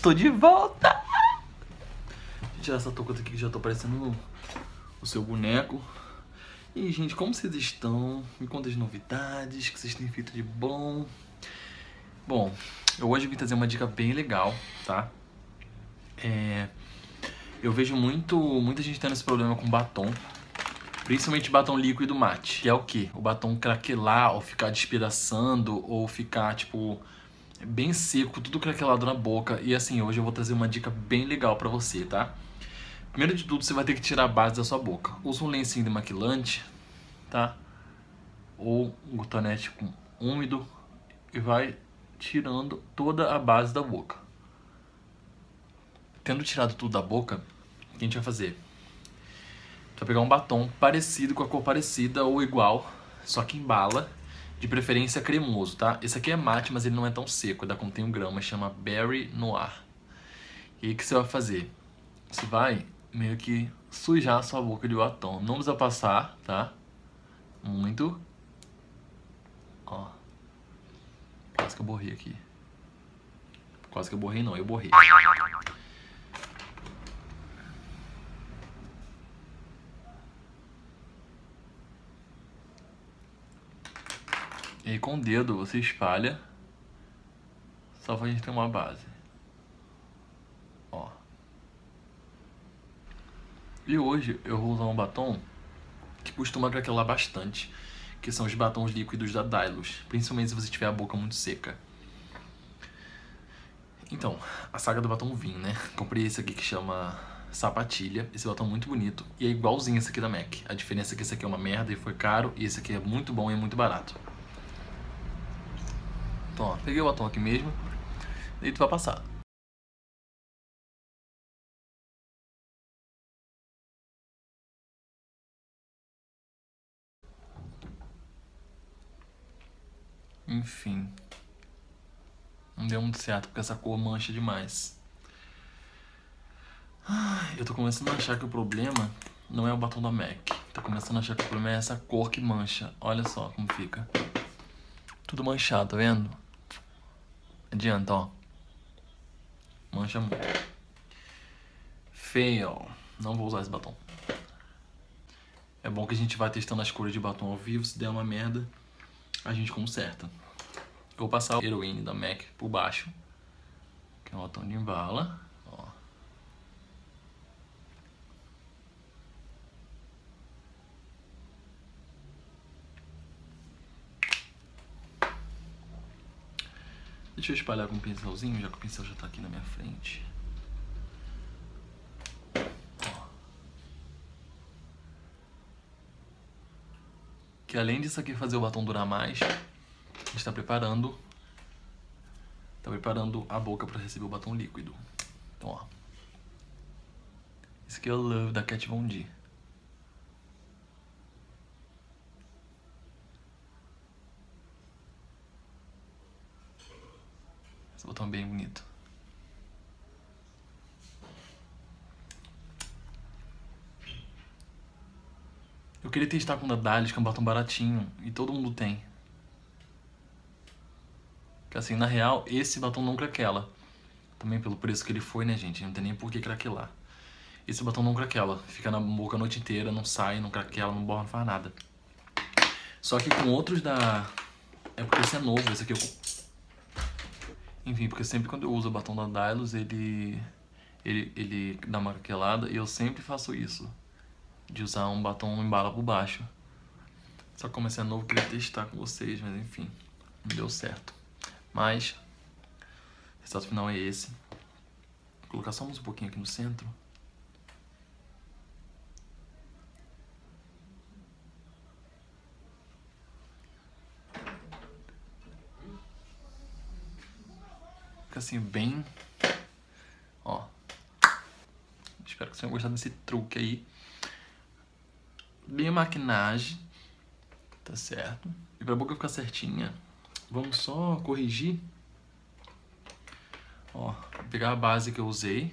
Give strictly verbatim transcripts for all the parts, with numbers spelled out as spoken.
tô de volta! Vou tirar essa touca daqui que já tô parecendo o seu boneco. E, gente, como vocês estão? Me conta as novidades, o que vocês têm feito de bom. Bom, eu hoje vim trazer uma dica bem legal, tá? É... Eu vejo muito, muita gente tendo esse problema com batom. Principalmente batom líquido mate, que é o que? O batom craquelar, ou ficar despedaçando, ou ficar, tipo, bem seco, tudo craquelado na boca. E assim, hoje eu vou trazer uma dica bem legal pra você, tá? Primeiro de tudo, você vai ter que tirar a base da sua boca. Usa um lencinho demaquilante, tá? Ou um cotonete com úmido e vai tirando toda a base da boca. Tendo tirado tudo da boca, o que a gente vai fazer? Você vai pegar um batom parecido, com a cor parecida ou igual, só que em bala, de preferência cremoso, tá? Esse aqui é mate, mas ele não é tão seco, dá contém um grama, chama Berry Noir. E aí o que você vai fazer? Você vai meio que sujar a sua boca de batom. Não precisa passar, tá? Muito. Ó. Quase que eu borrei aqui. Quase que eu borrei não, eu borrei. E aí com o dedo você espalha, só pra gente ter uma base. Ó. E hoje eu vou usar um batom que costuma craquelar bastante, que são os batons líquidos da Dylos, principalmente se você tiver a boca muito seca. Então, a saga do batom Vim, né? Comprei esse aqui que chama Sapatilha, esse batom é muito bonito e é igualzinho esse aqui da MAC. A diferença é que esse aqui é uma merda e foi caro, e esse aqui é muito bom e é muito barato. Então, ó, peguei o batom aqui mesmo, e tu vai passar. Enfim. Não deu muito certo porque essa cor mancha demais. Eu tô começando a achar que o problema não é o batom da MAC. Tô começando a achar que o problema é essa cor que mancha. Olha só como fica. Tudo manchado, tá vendo? Adianta, ó. Mancha muito. Fail. Não vou usar esse batom. É bom que a gente vai testando as cores de batom ao vivo. Se der uma merda, a gente conserta. Eu vou passar o Heroine da MAC por baixo, que é um batom de bala. Ó. Deixa eu espalhar com um pincelzinho, já que o pincel já tá aqui na minha frente. Ó. Que além disso aqui fazer o batom durar mais, a gente está preparando, tá preparando a boca para receber o batom líquido. Então, ó. Esse aqui é o Love da Kat Von D. Esse batom é bem bonito. Eu queria testar com o da Dylos, que é um batom baratinho, e todo mundo tem. Que assim, na real, esse batom não craquela. Também pelo preço que ele foi, né, gente? Não tem nem por que craquelar. Esse batom não craquela. Fica na boca a noite inteira, não sai, não craquela, não borra, não faz nada. Só que com outros da... É porque esse é novo, esse aqui eu... Enfim, porque sempre quando eu uso o batom da Dylos, ele... Ele, ele dá uma craquelada e eu sempre faço isso. De usar um batom em bala por baixo. Só que como esse é novo, eu queria testar com vocês, mas enfim, não deu certo. Mas, o resultado final é esse. Vou colocar só mais um pouquinho aqui no centro. Fica assim, bem... Ó. Espero que vocês tenham gostado desse truque aí. Bem a maquinagem. Tá certo. E pra boca ficar certinha, vamos só corrigir. Ó, vou pegar a base que eu usei.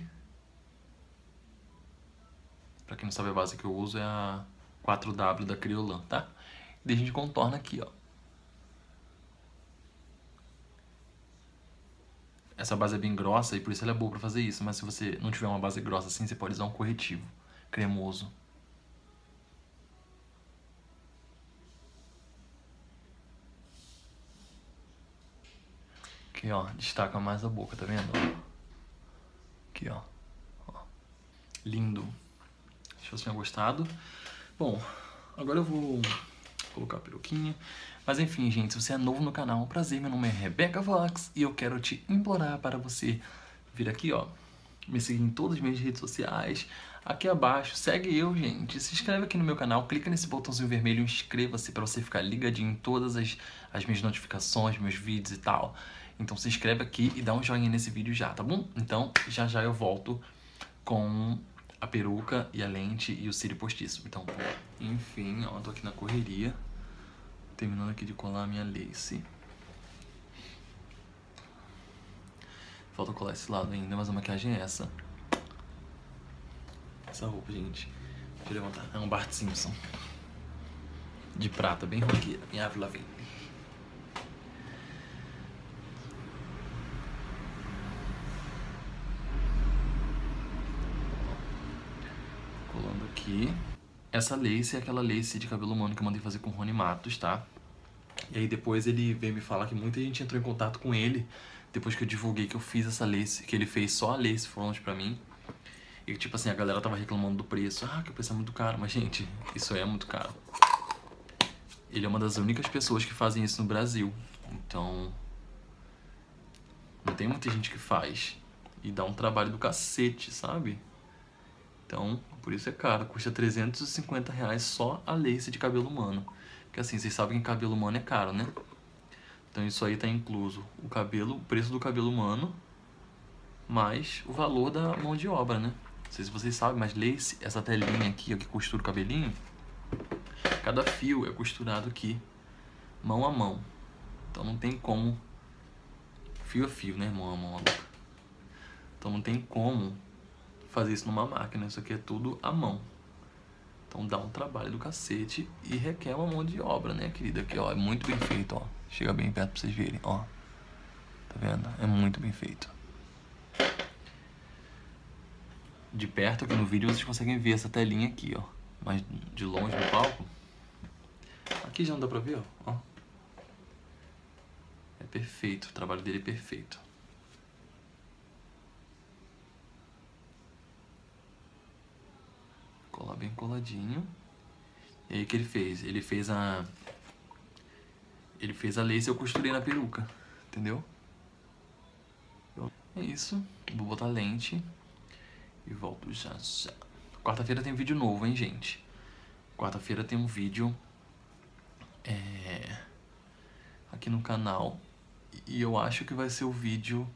Pra quem não sabe, a base que eu uso é a quatro W da Kryolan, tá? E daí a gente contorna aqui, ó. essa base é bem grossa e por isso ela é boa pra fazer isso. Mas se você não tiver uma base grossa assim, você pode usar um corretivo cremoso. Aqui, ó, destaca mais a boca, tá vendo? Aqui, ó. ó. Lindo. Espero que tenham gostado. Bom, agora eu vou colocar a peruquinha. Mas enfim, gente, se você é novo no canal, prazer, meu nome é Rebecca Vox e eu quero te implorar para você vir aqui, ó, me seguir em todas as minhas redes sociais. Aqui abaixo, segue eu, gente. Se inscreve aqui no meu canal, clica nesse botãozinho vermelho, inscreva-se para você ficar ligadinho em todas as, as minhas notificações, meus vídeos e tal. Então se inscreve aqui e dá um joinha nesse vídeo já, tá bom? Então já já eu volto com a peruca e a lente e o cílio postiço. Então, enfim, ó, tô aqui na correria, terminando aqui de colar a minha lace. Falta colar esse lado ainda, mas a maquiagem é essa. Essa roupa, gente. Deixa eu levantar. É um Bart Simpson. De prata, bem roqueira. Bem Avril Lavigne. Colando aqui. Essa lace é aquela lace de cabelo humano que eu mandei fazer com o Rony Matos, tá? E aí depois ele veio me falar que muita gente entrou em contato com ele depois que eu divulguei que eu fiz essa lace, que ele fez só a lace front pra mim. E tipo assim, a galera tava reclamando do preço. Ah, que o preço é muito caro. Mas gente, isso é muito caro. Ele é uma das únicas pessoas que fazem isso no Brasil. Então, não tem muita gente que faz. E dá um trabalho do cacete, sabe? Então, por isso é caro. Custa trezentos e cinquenta reais só a lace de cabelo humano. Porque assim, vocês sabem que cabelo humano é caro, né? Então isso aí tá incluso o cabelo, o preço do cabelo humano, mais o valor da mão de obra, né? Não sei se vocês sabem, mas lace, essa telinha aqui, ó, que costura o cabelinho, cada fio é costurado aqui, mão a mão. Então não tem como, fio a fio, né? Mão a mão, então não tem como fazer isso numa máquina, isso aqui é tudo à mão. Então dá um trabalho do cacete e requer uma mão de obra, né, querida? Aqui, ó, é muito bem feito, ó. Chega bem perto pra vocês verem, ó. Tá vendo? É muito bem feito. De perto aqui no vídeo vocês conseguem ver essa telinha aqui, ó. Mas de longe no palco, aqui já não dá pra ver, ó. ó. É perfeito, o trabalho dele é perfeito. Colar bem coladinho. E aí o que ele fez? Ele fez a... Ele fez a lace e eu costurei na peruca. Entendeu? É isso. Vou botar lente. E volto já já. Quarta-feira tem vídeo novo, hein, gente? Quarta-feira tem um vídeo... É... Aqui no canal. E eu acho que vai ser o vídeo...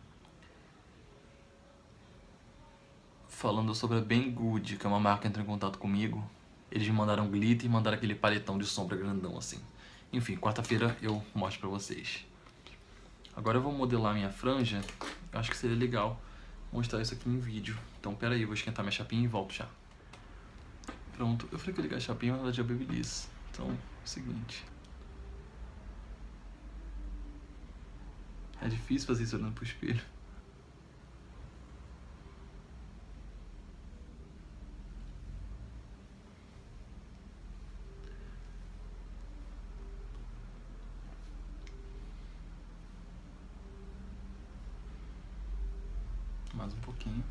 falando sobre a Banggood, que é uma marca que entrou em contato comigo. Eles me mandaram glitter e mandaram aquele paletão de sombra grandão assim. Enfim, quarta-feira eu mostro pra vocês. Agora eu vou modelar minha franja. Eu acho que seria legal mostrar isso aqui em vídeo. Então pera aí, eu vou esquentar minha chapinha e volto já. Pronto, eu falei que ia ligar a chapinha, mas ela já bebelice. Então, é o seguinte. É difícil fazer isso olhando pro espelho. Mais um pouquinho.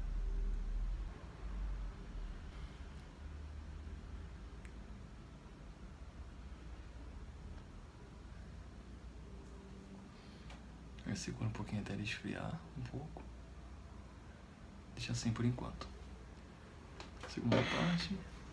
Eu seguro um pouquinho até ele esfriar um pouco. Deixa assim por enquanto. Segunda parte.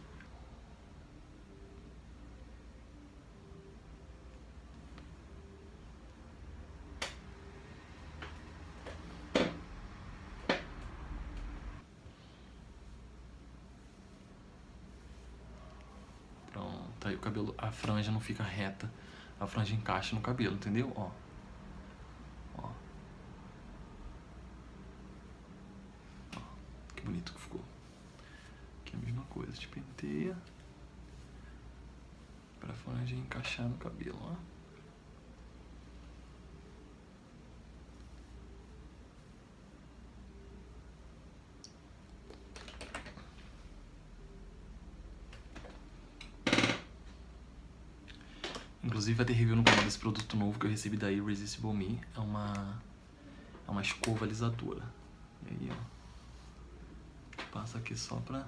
Pronto, aí o cabelo, a franja não fica reta. A franja encaixa no cabelo, entendeu? Ó. Ó. Ó. Que bonito que ficou. Aqui é a mesma coisa, te penteia pra franja encaixar no cabelo, ó. Inclusive vai ter review no canal desse produto novo que eu recebi da Irresistible Me. É uma, é uma escova alisadora. E aí, ó, passa aqui só pra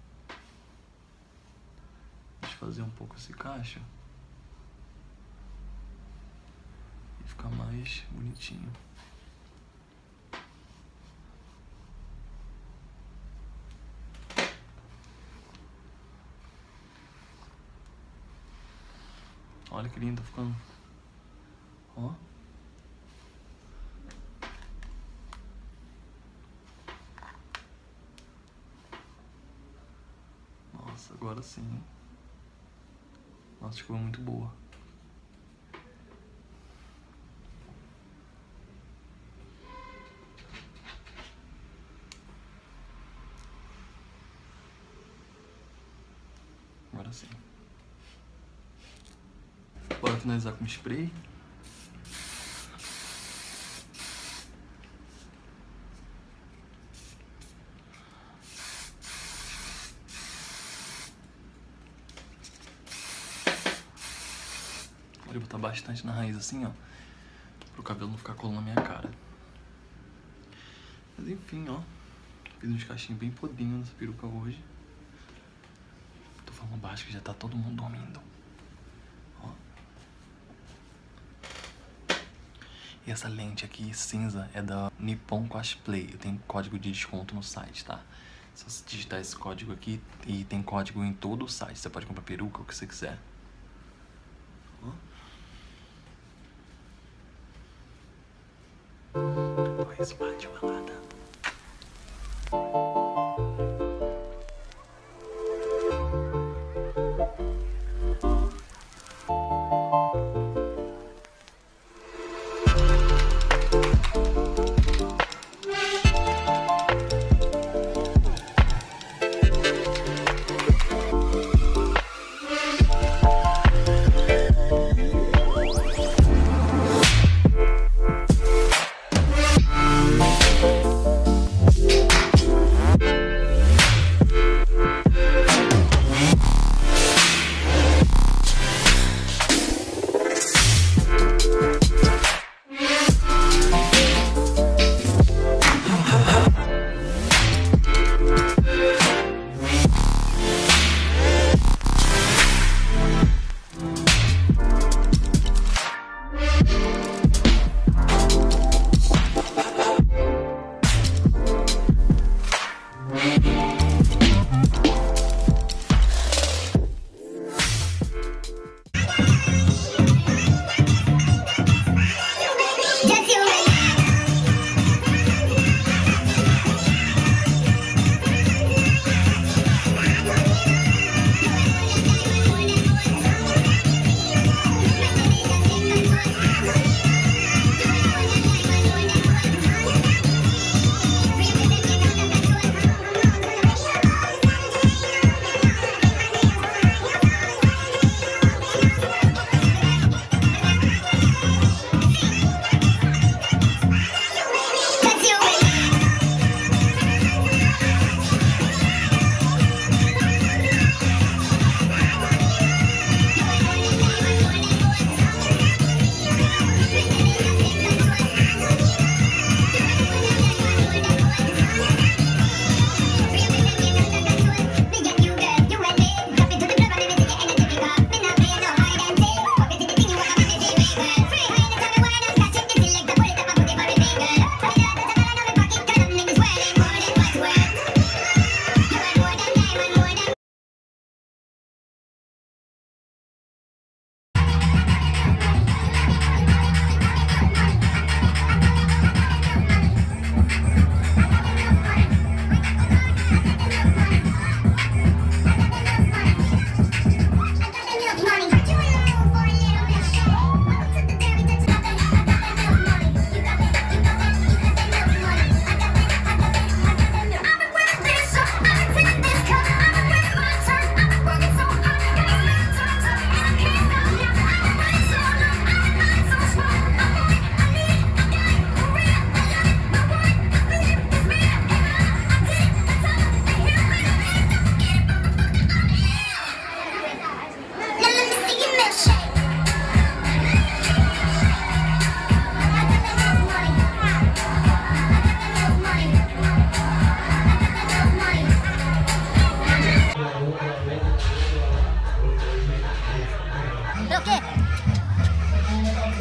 desfazer um pouco esse cacho e ficar mais bonitinho. Olha que lindo, tá ficando. Ó. Nossa, agora sim. Nossa, ficou muito boa. Agora sim. Bora finalizar com spray. Vou botar bastante na raiz assim, ó, pro cabelo não ficar colando na minha cara. Mas enfim, ó, fiz uns cachinhos bem podrinhos nessa peruca hoje. Tô falando baixo que já tá todo mundo dormindo. Ó. E essa lente aqui cinza é da Nippon Cosplay. Eu tenho código de desconto no site, tá? Se você digitar esse código aqui, e tem código em todo o site, você pode comprar peruca, o que você quiser. Ó. Dois bate balada.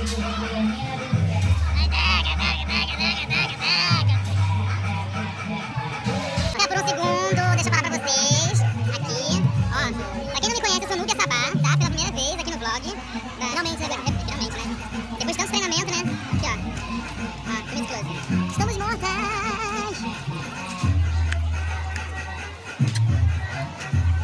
Por um segundo, deixa eu falar pra vocês. Aqui, ó. Pra quem não me conhece, eu sou Núbia Sabá, tá? Pela primeira vez aqui no vlog. Finalmente, né? Finalmente, né? Depois de tanto treinamento, né? Aqui, ó. Ó, começo close. Estamos mortas!